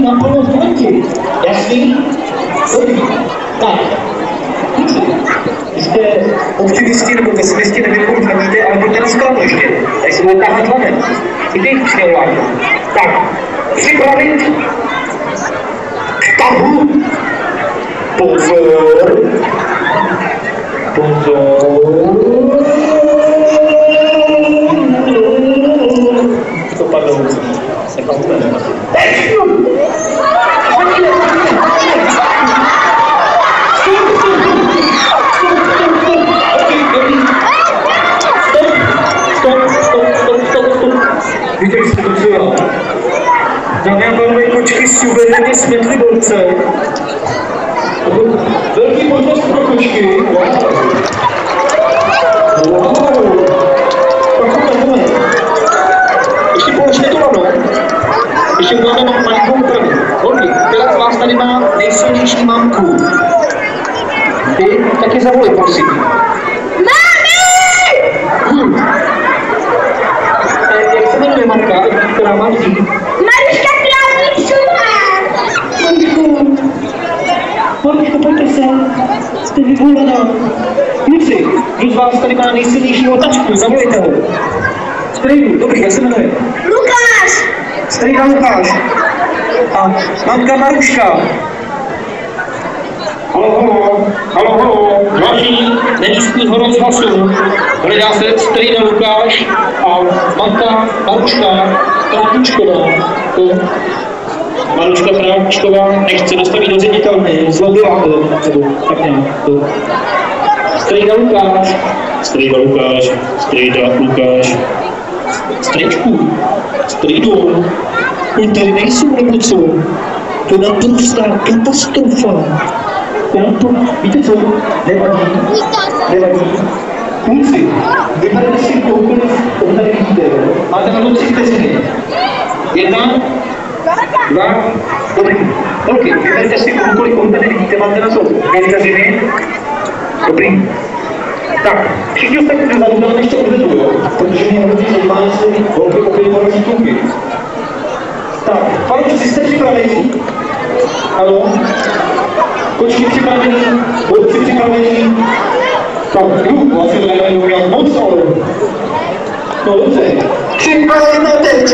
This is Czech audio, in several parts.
mám plnou studenti. Jasný? Dobrý. Tak. Vy jste optimisti nebo pesimisti, nevím, komu fandíte, ale pojďte na skladu ještě. Tady se bude táhat hlavem. I ty přijel. Tak. Připravit k tahu. Pozor. Pozor. To padlo. Se pamatujeme. Víte, jak se to dělá? Dámy a pánové, kočky suverénně smetly borce. Velký možnost pro kočky. Wow. Takhle. Ještě položte to rano. Ještě uděláme malinkou úpravu. Holky, která z vás tady má nejsilnější mamku? Ty taky zavolej, prosím. Mami! Jak se jmenuje mamka, která má děti? Maruška Králíčová! Maruško, pojďte se. Jste vyvolená. Kluci, kdo z vás tady má nejsilnějšího tačku? Zavolejte ho. Strejdu, dobrý, jak se jmenuje? Lukáš! Strejda Lukáš. A mamka Maruška. Halo, další nemístního rozhlasu. Hledá se strejda Lukáš a mamka Maruška Králíčková. Maruška Králíčková nechce dostavit do ředitelny, zlobila to, nebo tak nějak. Strejda Lukáš. Strejčku, strejdu, oni tady nejsou, nebo co? To je naprostá katastrofa. Víte co? Nevadí. Kluci, vyberete si koukoliv, on tady vidíte. Máte na to 3 vteřiny. 1, 2, dobrý. Holky, vyberte si koukoliv, on tady vidíte. Máte na to 2 vteřiny. Dobrý. Tak, všichni ostatní dozadu nám ještě odvedu, jo? Protože mě hodně zajímá, jestli holky opět morají koupit. Tak, panečci, jste připraveni? Ano? Kočky připravení, borci připravení. Tak, vlastně to nebudu udělat moc, ale... No dobře. Připravíme teď!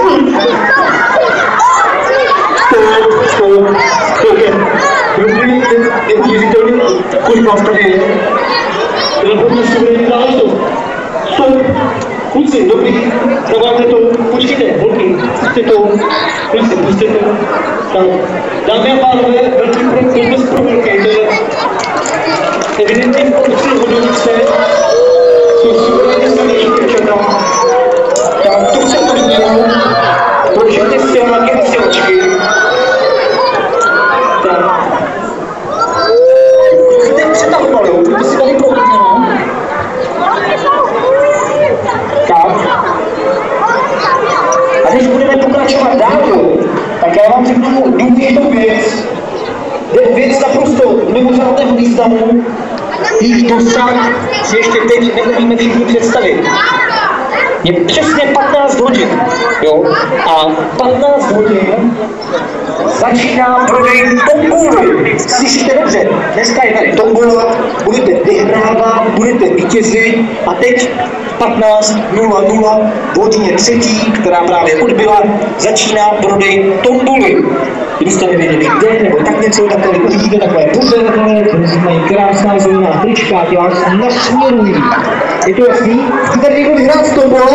Stop. Dobrý, neuvěřitelný, kolik vás tady je? To je hodně suverénní záležitost. Stop. Kluci, dobrý, dáváte to, počkejte, holky, pusťte to. Tak, dámy a pánové, velký problém pro holky, to je evidentně porci hodnotice, jsou suverénně silnější děvčata. Tak, to chce to vidět, pro všechny siláky a silačky. Tak. Jste přetahovali, protože si tady prohodněno. Tak. A když budeme pokračovat dál, tak já vám řeknu důležitou věc. Věc naprosto mimořádného významu, již dosah si ještě teď neumíme všichni představit. Je přesně 15 hodin, jo? A 15 hodin začíná prodej tomboly. Slyšíte dobře, dneska je tady tombola, budete vyhrávat, budete vítězi a teď 15:00 v hodině 3, která právě odbyla, začíná prodej tomboly. Kdybyste nevěděli kde, nebo tak něco, tak tady uvidíte takové pořadové, které mají krásná zelená trička, ty vás nasměrují. Je to jasný? Chci tady někdo vyhrát z tombole?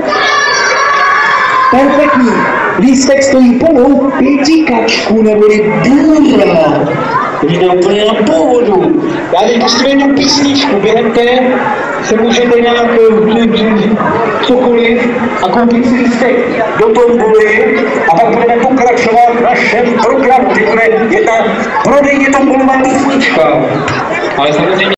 Perfektní. Lístek stojí pomalu 5 kačků neboli důra. Jde úplně na pohodu. Já teď pustím jednu písničku, během té se můžete nějak cokoliv a koupit si lístek do tomboly a pak budeme pokračovat v našem programu. Teď bude jedna prodejně tombolová písnička. Ale samozřejmě